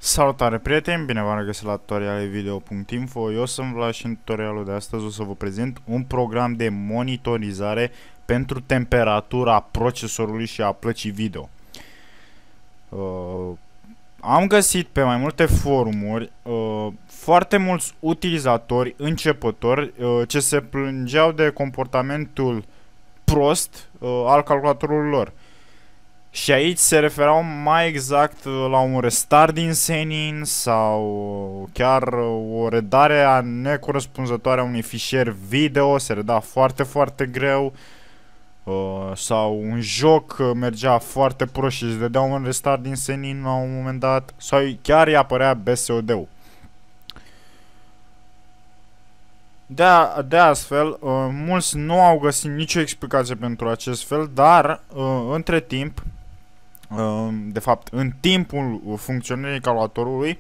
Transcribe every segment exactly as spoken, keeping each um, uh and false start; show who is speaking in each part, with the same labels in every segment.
Speaker 1: Salutare prieteni, bine v-am regăsit la tutoriale video punct info. Eu sunt Vlad și în tutorialul de astăzi o să vă prezint un program de monitorizare pentru temperatura procesorului și a plăcii video. Uh, am găsit pe mai multe forumuri uh, foarte mulți utilizatori începători uh, ce se plângeau de comportamentul prost uh, al calculatorului lor. Și aici se referau mai exact la un restart din senin sau chiar o redare a necorespunzătoare a unui fișier video, se reda foarte, foarte greu, sau un joc mergea foarte prost și îți dădea un restart din senin la un moment dat, sau chiar îi apărea B S O D-ul. De, a, de astfel, mulți nu au găsit nicio explicație pentru acest fel, dar între timp, de fapt, în timpul funcționării calculatorului,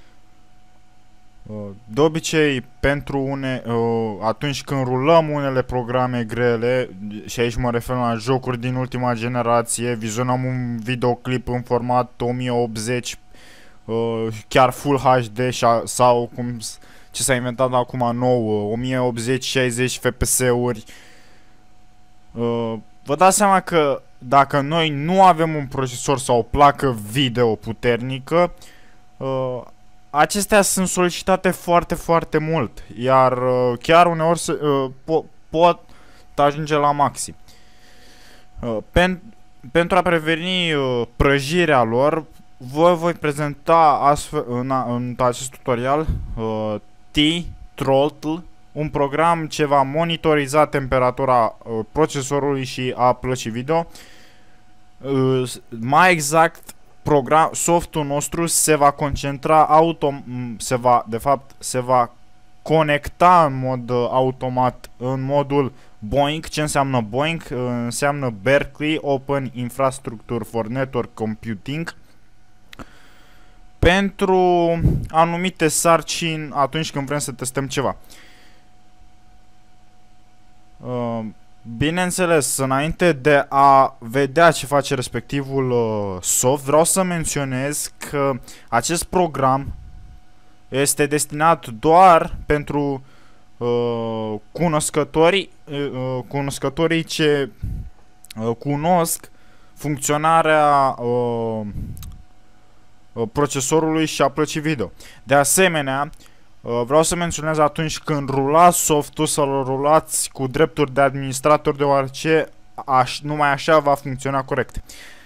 Speaker 1: de obicei, pentru une, atunci când rulăm unele programe grele, și aici mă refer la jocuri din ultima generație, vizionăm un videoclip în format o mie optzeci, chiar Full H D sau cum ce s-a inventat acum nou, o mie optzeci șaizeci F P S-uri, vă dați seama că dacă noi nu avem un procesor sau o placă video puternică, uh, acestea sunt solicitate foarte, foarte mult, iar uh, chiar uneori se, uh, po pot ajunge la maxim. Uh, pen pentru a preveni uh, prăjirea lor, vă voi prezenta astfel, în, în acest tutorial uh, T-Throttle, un program ce va monitoriza temperatura uh, procesorului și a plăcii video. Uh, mai exact, program, softul nostru se va concentra auto, se va, de fapt, se va conecta în mod uh, automat în modul BOINC. Ce înseamnă BOINC? Uh, înseamnă Berkeley Open Infrastructure for Network Computing, pentru anumite sarcini atunci când vrem să testăm ceva. Uh, bineînțeles, înainte de a vedea ce face respectivul uh, soft, vreau să menționez că acest program este destinat doar pentru uh, cunoscătorii, uh, cunoscătorii ce uh, cunosc funcționarea uh, procesorului și a plăcii video. De asemenea, vreau să menționez atunci când rulați softul să-l rulați cu drepturi de administrator, deoarece aș, numai așa va funcționa corect.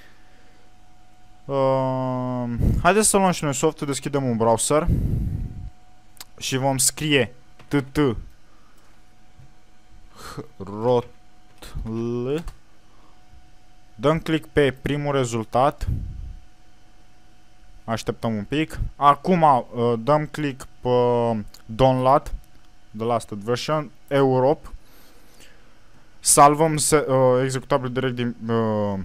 Speaker 1: Uh, haideți să luăm și noi softul, deschidem un browser și vom scrie tt throttle, dăm click pe primul rezultat. Așteptăm un pic. Acum uh, dăm click pe Download, The Last Version, Europe. Salvăm uh, executabil direct din... Uh,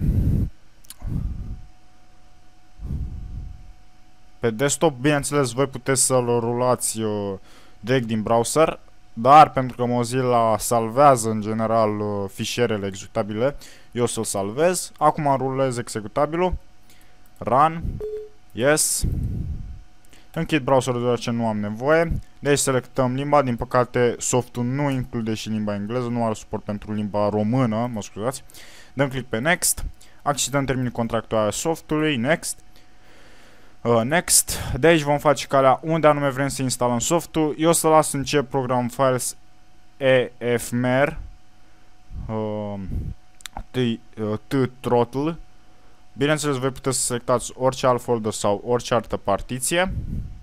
Speaker 1: pe desktop, bineînțeles, voi puteți să-l rulați uh, direct din browser, dar pentru că Mozilla salvează în general uh, fișierele executabile, eu o să-l salvez. Acum rulez executabilul. Run. Yes. Închid browserul deoarece nu am nevoie. Deci selectăm limba. Din păcate softul nu include și limba engleză, nu are suport pentru limba română, mă scuzați. Dăm click pe Next. Accedăm termenii contractuale softului. Next. Uh, next. De aici vom face calea unde anume vrem să instalăm softul. Eu o să las în ce program files efmer uh, T-Throttle. Bineînțeles, voi puteți să selectați orice alt folder sau orice altă partiție.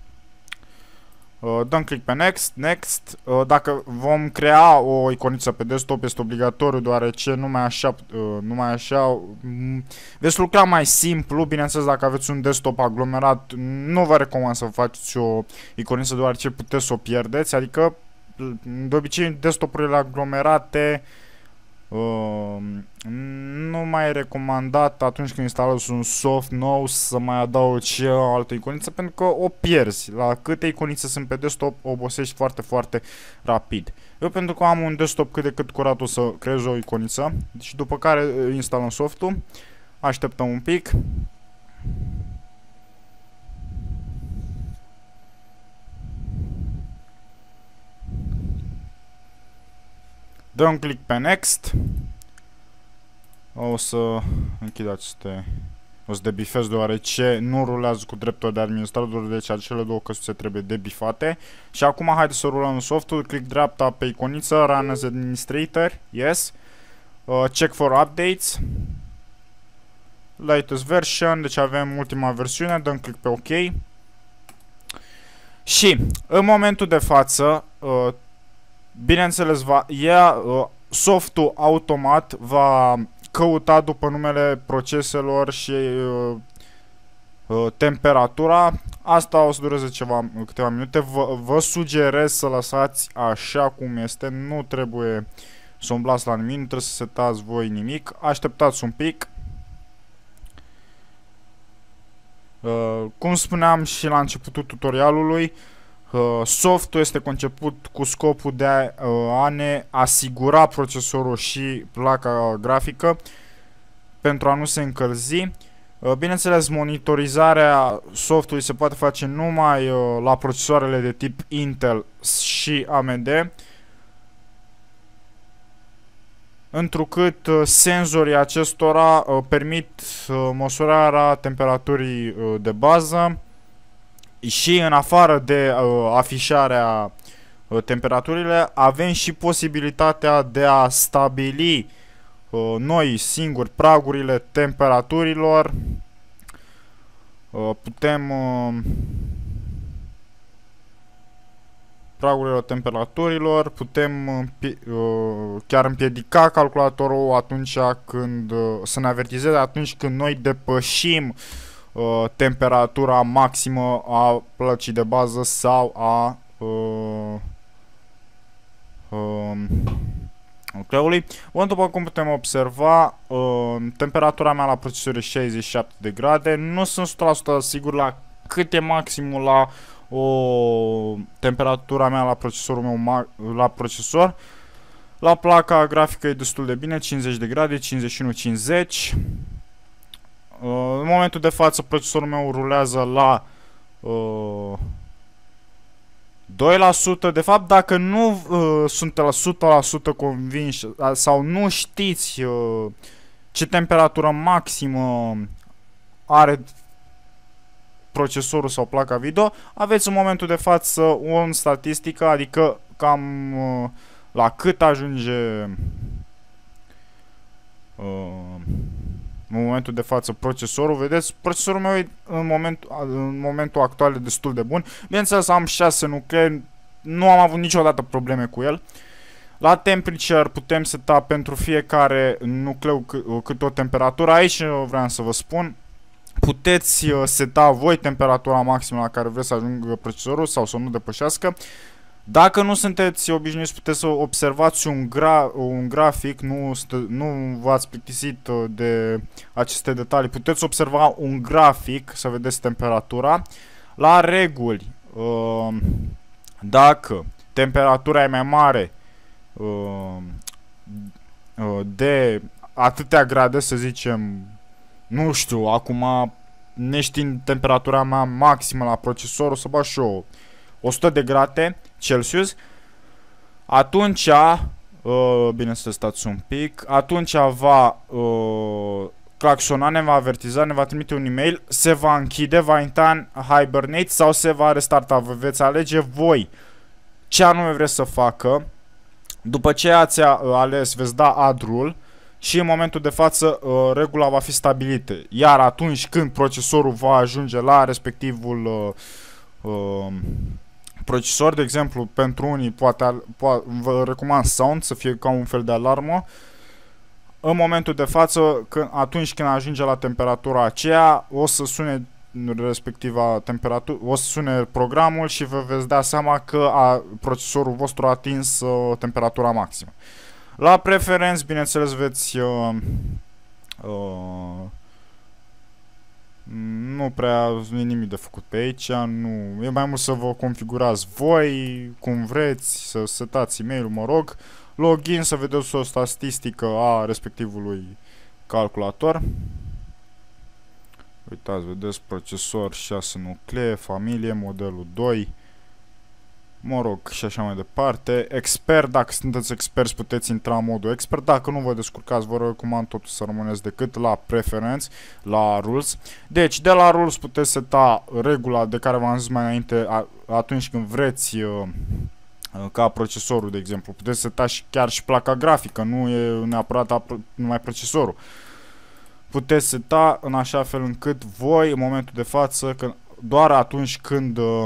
Speaker 1: Uh, dăm click pe Next. Next. Uh, dacă vom crea o iconiță pe desktop, este obligatoriu, deoarece numai așa, uh, numai așa veți lucra mai simplu. Bineînțeles, dacă aveți un desktop aglomerat, nu vă recomand să faceți o iconiță, deoarece puteți să o pierdeți. Adică, de obicei, desktopurile aglomerate Uh, nu mai e recomandat atunci când instalezi un soft nou să mai adaugi o altă iconiță, pentru că o pierzi. La câte iconițe sunt pe desktop, obosești foarte, foarte rapid. Eu, pentru că am un desktop cât de cât curat, o să creez o iconiță și după care instalăm softul. Așteptăm un pic. Dăm click pe Next. O să închid aceste... O să debifez deoarece nu rulează cu dreptul de administrator, deci acele două căsuțe trebuie debifate. Și acum haideți să rulăm softul, click dreapta pe iconiță, Run as Administrator, yes. Uh, check for updates. Latest version, deci avem ultima versiune, dăm click pe OK. Și în momentul de față, uh, bineînțeles, va ia uh, softul automat va căuta după numele proceselor și uh, uh, temperatura. Asta o să dureze ceva, câteva minute. Vă, vă sugerez să lăsați așa cum este. Nu trebuie să umblați la nimic, nu trebuie să setați voi nimic. Așteptați un pic. Uh, cum spuneam și la începutul tutorialului, uh, softul este conceput cu scopul de a, uh, a ne asigura procesorul și placa grafică pentru a nu se încălzi. Uh, bineînțeles, monitorizarea softului se poate face numai uh, la procesoarele de tip Intel și A M D, întrucât uh, senzorii acestora uh, permit uh, măsurarea temperaturii uh, de bază și în afară de uh, afișarea uh, temperaturile, avem și posibilitatea de a stabili uh, noi singuri pragurile temperaturilor. Uh, putem uh, pragurile temperaturilor, putem uh, chiar împiedica calculatorul atunci când uh, să ne avertizeze atunci când noi depășim uh, temperatura maximă a plăcii de bază sau a uh, uh, nucleului. Bun, după cum putem observa, uh, temperatura mea la procesor e șaizeci și șapte de grade. Nu sunt o sută la sută sigur la cât e maximul la o temperatura mea la procesorul meu, la procesor. La placa grafică e destul de bine, cincizeci de grade, cincizeci și unu cincizeci. Uh, în momentul de față procesorul meu rulează la uh, doi la sută. De fapt, dacă nu uh, sunt la o sută la sută convinși sau nu știți uh, ce temperatură maximă are procesorul sau placa video, aveți în momentul de față o statistică, adică cam uh, la cât ajunge uh, în momentul de față procesorul. Vedeți, procesorul meu e în momentul, în momentul actual destul de bun. Bineînțeles, am șase nuclee, nu am avut niciodată probleme cu el. La temperature putem seta pentru fiecare nucleu cât o temperatură. Aici vreau să vă spun, puteți seta voi temperatura maximă la care vreți să ajungă procesorul sau să nu depășească. Dacă nu sunteți obișnuiți, puteți să observați un, gra un grafic, nu, nu v-ați plictisit de aceste detalii, puteți observa un grafic să vedeți temperatura. La reguli, dacă temperatura e mai mare de atâtea grade, să zicem, nu știu, acum neștiind temperatura mea maximă la procesor, o să bag și eu o sută de grade Celsius, atunci, uh, bine să stați un pic, atunci va uh, claxona, ne va avertiza, ne va trimite un e-mail, se va închide, va intra în hibernate sau se va restarta. Vă veți alege voi ce anume vreți să facă. După ce ați ales, veți da add rule și în momentul de față uh, regula va fi stabilită. Iar atunci când procesorul va ajunge la respectivul uh, uh, procesor, de exemplu, pentru unii poate, poate vă recomand sound să fie ca un fel de alarmă. În momentul de față, când, atunci când ajunge la temperatura aceea, o să sune respectiva temperatură, o să sune programul și vă veți da seama că a, procesorul vostru a atins uh, temperatura maximă. La preferenți, bineînțeles, veți uh, uh, nu prea e nimic de făcut pe aici, nu, e mai mult să vă configurați voi cum vreți, să setați e-mail-ul, mă rog, login, să vedeți o statistică a respectivului calculator. Uitați, vedeți, procesor șase nuclee, familie, modelul doi. Mă rog, și așa mai departe. Expert, dacă sunteți experți puteți intra în modul expert. Dacă nu vă descurcați, vă recomand totuși să rămâneți decât la preference, la rules. Deci, de la rules puteți seta regula de care v-am zis mai înainte atunci când vreți uh, ca procesorul, de exemplu. Puteți seta și chiar și placa grafică, nu e neapărat numai procesorul. Puteți seta în așa fel încât voi, în momentul de față, că doar atunci când uh,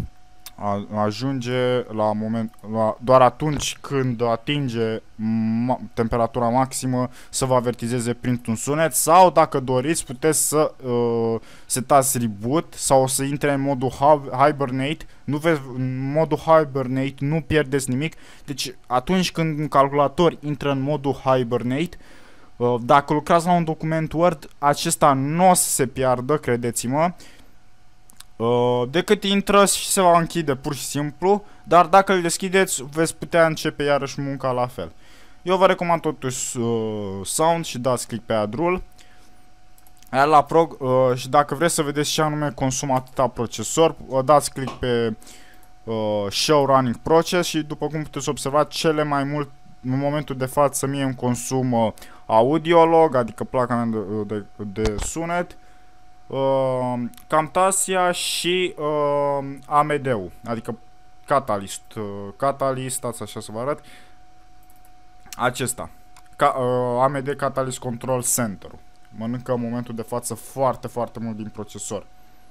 Speaker 1: ajunge la moment, la, doar atunci când atinge ma, temperatura maximă să vă avertizeze printr-un sunet, sau dacă doriți puteți să uh, setați reboot sau să intre în modul hibernate. Nu vezi, în modul hibernate nu pierdeți nimic. Deci atunci când un calculator intră în modul hibernate, uh, dacă lucrați la un document Word, acesta nu o să se piardă, credeți-mă. Uh, decât intră și se va închide pur și simplu, dar dacă îl deschideți veți putea începe iarăși munca la fel. Eu vă recomand totuși uh, Sound și dați click pe Add Rule. Iar la prog, uh, și dacă vreți să vedeți ce anume consumă atâta procesor, uh, dați click pe uh, Show Running Process și după cum puteți observa, cele mai mult în momentul de față mie îmi consumă Audiolog, adică placa mea de, de, de sunet, Uh, Camtasia și uh, A M D-ul, adică Catalyst, uh, Catalyst, stați așa să vă arăt, acesta, Ca, uh, A M D Catalyst Control Center-ul, mănâncă în momentul de față foarte, foarte mult din procesor.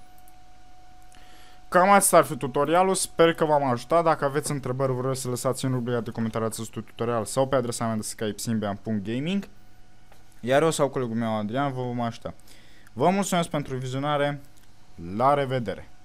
Speaker 1: Cam asta ar fi tutorialul, sper că v-am ajutat. Dacă aveți întrebări, vă rog să lăsați în rubrica de comentarii acestui tutorial sau pe adresa mea de Skype simbian punct gaming, iar eu sau colegul meu Adrian vă vom ajuta. Vă mulțumesc pentru vizionare, la revedere!